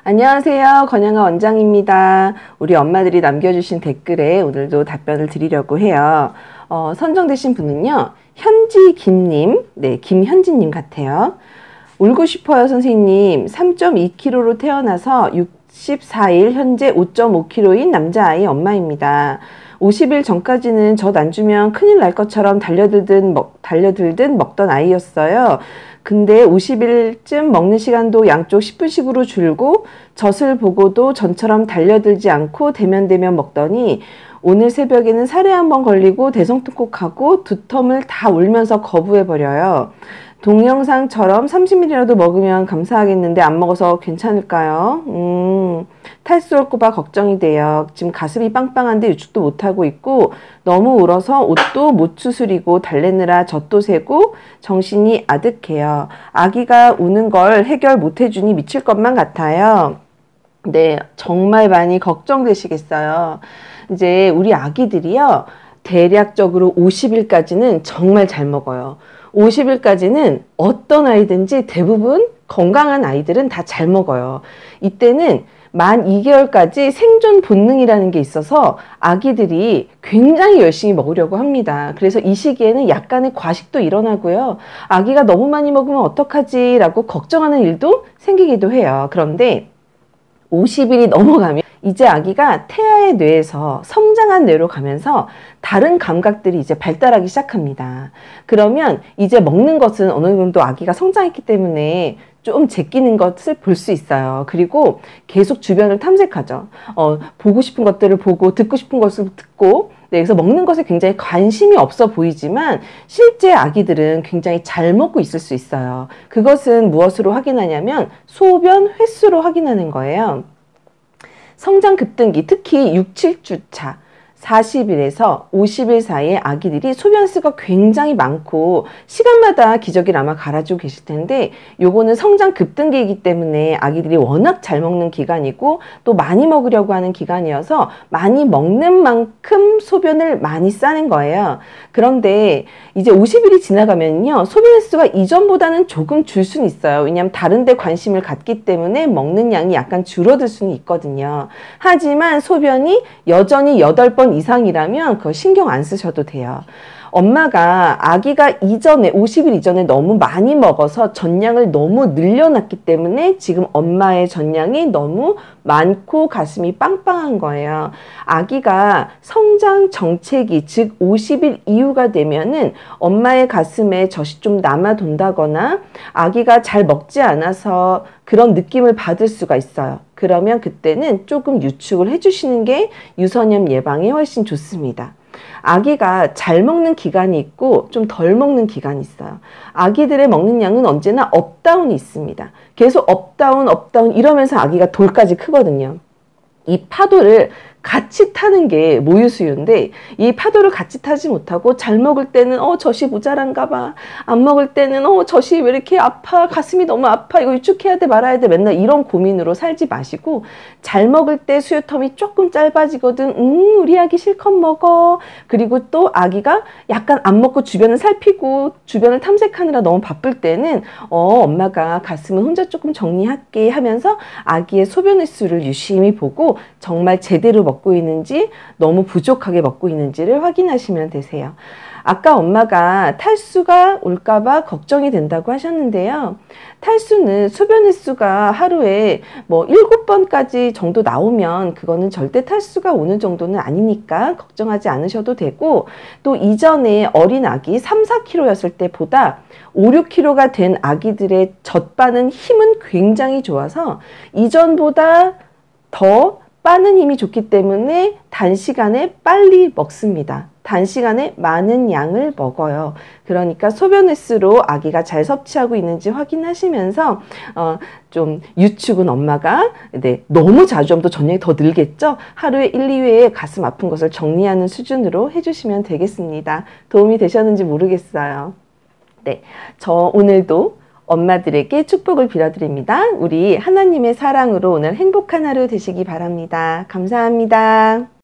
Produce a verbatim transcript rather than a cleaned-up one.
안녕하세요. 건양아 원장입니다. 우리 엄마들이 남겨주신 댓글에 오늘도 답변을 드리려고 해요. 어, 선정되신 분은요, 현지김님, 네, 김현지님 같아요. 울고 싶어요, 선생님. 삼 점 이 킬로그램로 태어나서 육십사 일, 현재 오 점 오 킬로그램인 남자아이 엄마입니다. 오십 일 전까지는 젖 안 주면 큰일 날 것처럼 달려들듯, 먹, 달려들듯 먹던 아이였어요. 근데 오십 일쯤 먹는 시간도 양쪽 십 분씩으로 줄고 젖을 보고도 전처럼 달려들지 않고 대면대면 먹더니 오늘 새벽에는 살에 한번 걸리고 대성통곡하고 두텀을 다 울면서 거부해버려요. 동영상처럼 삼십 밀리리터라도 먹으면 감사하겠는데 안 먹어서 괜찮을까요? 음, 탈수 올까봐 걱정이 돼요. 지금 가슴이 빵빵한데 유축도 못하고 있고 너무 울어서 옷도 못 추스리고 달래느라 젖도 세고 정신이 아득해요. 아기가 우는 걸 해결 못 해주니 미칠 것만 같아요. 네, 정말 많이 걱정되시겠어요. 이제 우리 아기들이요, 대략적으로 오십 일까지는 정말 잘 먹어요. 오십 일까지는 어떤 아이든지 대부분 건강한 아이들은 다 잘 먹어요. 이때는 만 이 개월까지 생존 본능이라는 게 있어서 아기들이 굉장히 열심히 먹으려고 합니다. 그래서 이 시기에는 약간의 과식도 일어나고요. 아기가 너무 많이 먹으면 어떡하지? 라고 걱정하는 일도 생기기도 해요. 그런데 오십 일이 넘어가면 이제 아기가 태아의 뇌에서 성장한 뇌로 가면서 다른 감각들이 이제 발달하기 시작합니다. 그러면 이제 먹는 것은 어느 정도 아기가 성장했기 때문에 좀 제끼는 것을 볼 수 있어요. 그리고 계속 주변을 탐색하죠. 어, 보고 싶은 것들을 보고 듣고 싶은 것을 듣고, 네, 그래서 먹는 것에 굉장히 관심이 없어 보이지만 실제 아기들은 굉장히 잘 먹고 있을 수 있어요. 그것은 무엇으로 확인하냐면 소변 횟수로 확인하는 거예요. 성장 급등기, 특히 육, 칠 주 차, 사십 일에서 오십 일 사이에 아기들이 소변 횟수가 굉장히 많고 시간마다 기저귀를 아마 갈아주고 계실 텐데, 요거는 성장 급등기이기 때문에 아기들이 워낙 잘 먹는 기간이고 또 많이 먹으려고 하는 기간이어서 많이 먹는 만큼 소변을 많이 싸는 거예요. 그런데 이제 오십 일이 지나가면요, 소변 횟수가 이전보다는 조금 줄 수는 있어요. 왜냐하면 다른 데 관심을 갖기 때문에 먹는 양이 약간 줄어들 수는 있거든요. 하지만 소변이 여전히 여덟 번 이상이라면 그거 신경 안 쓰셔도 돼요. 엄마가 아기가 이전에 오십 일 이전에 너무 많이 먹어서 전량을 너무 늘려놨기 때문에 지금 엄마의 전량이 너무 많고 가슴이 빵빵한 거예요. 아기가 성장 정체기, 즉 오십 일 이후가 되면은 엄마의 가슴에 젖이 좀 남아 돈다거나 아기가 잘 먹지 않아서 그런 느낌을 받을 수가 있어요. 그러면 그때는 조금 유축을 해주시는 게 유선염 예방에 훨씬 좋습니다. 아기가 잘 먹는 기간이 있고 좀 덜 먹는 기간이 있어요. 아기들의 먹는 양은 언제나 업다운이 있습니다. 계속 업다운 업다운 이러면서 아기가 돌까지 크거든요. 이 파도를 같이 타는 게 모유수유인데 이 파도를 같이 타지 못하고 잘 먹을 때는 어 젖이 모자란가 봐, 안 먹을 때는 어 젖이 왜 이렇게 아파, 가슴이 너무 아파, 이거 유축해야 돼 말아야 돼, 맨날 이런 고민으로 살지 마시고, 잘 먹을 때 수유텀이 조금 짧아지거든, 음 우리 아기 실컷 먹어. 그리고 또 아기가 약간 안 먹고 주변을 살피고 주변을 탐색하느라 너무 바쁠 때는 어 엄마가 가슴은 혼자 조금 정리할게 하면서 아기의 소변 횟수를 유심히 보고 정말 제대로 먹고 있는지 너무 부족하게 먹고 있는지를 확인하시면 되세요. 아까 엄마가 탈수가 올까봐 걱정이 된다고 하셨는데요. 탈수는 소변 횟수가 하루에 뭐 일곱 번까지 정도 나오면 그거는 절대 탈수가 오는 정도는 아니니까 걱정하지 않으셔도 되고, 또 이전에 어린 아기 삼, 사 킬로그램였을 때보다 오, 육 킬로그램가 된 아기들의 젖 빠는 힘은 굉장히 좋아서 이전보다 더 빠는 힘이 좋기 때문에 단시간에 빨리 먹습니다. 단시간에 많은 양을 먹어요. 그러니까 소변 횟수로 아기가 잘 섭취하고 있는지 확인하시면서 어, 좀 유축은 엄마가 네, 너무 자주 하면 또 전량이 더 늘겠죠? 하루에 일, 이 회에 가슴 아픈 것을 정리하는 수준으로 해주시면 되겠습니다. 도움이 되셨는지 모르겠어요. 네, 저 오늘도 엄마들에게 축복을 빌어드립니다. 우리 하나님의 사랑으로 오늘 행복한 하루 되시기 바랍니다. 감사합니다.